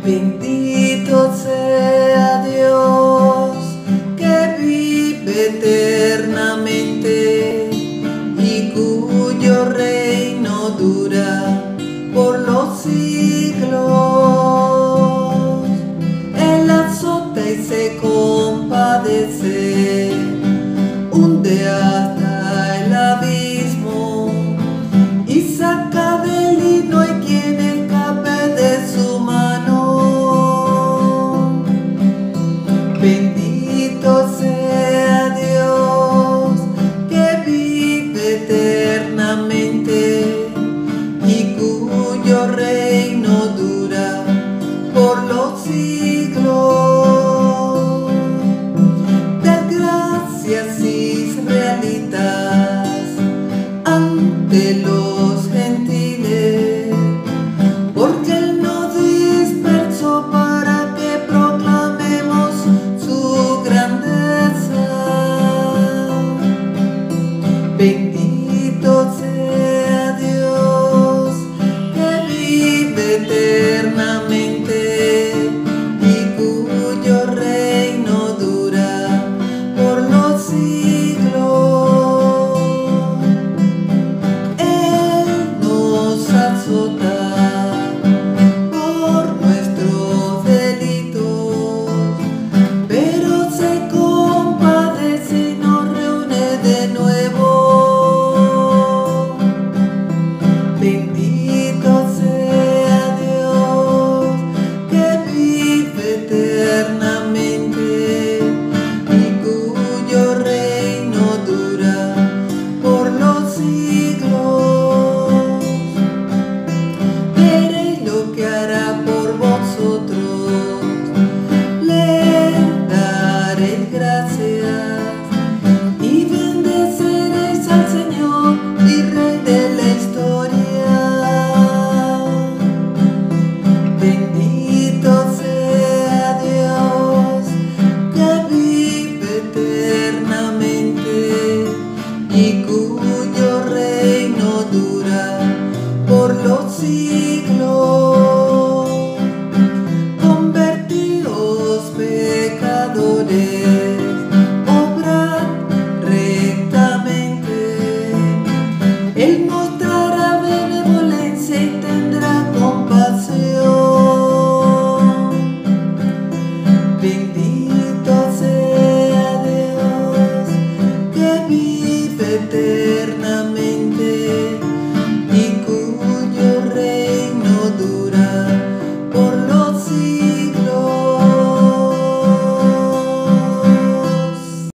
Bendito sea Dios que vive eternamente y cuyo reino dura por los siglos. Él azota y se compadece, hunde hasta el abismo y saca del y no hay quien escape de su mano. Bendito sea Dios que vive eternamente y cuyo reino dura por los siglos. Dad gracias, israelitas, ante los gentiles, porque Él nos dispersó para que proclamemos su grandeza. Bendito sea Dios que vive eternamente y cuyo reino dura por los siglos. Él nos azota por nuestros delitos, pero se compadece y nos reúne de nuevo. Bendito sea Dios que vive eternamente y cuyo reino dura por los siglos. Veréis lo que hará por vosotros, le daréis gracias y bendeceréis al Señor y Rey de la historia. Bendito sea Dios que vive eternamente y cuyo reino dura por los siglos.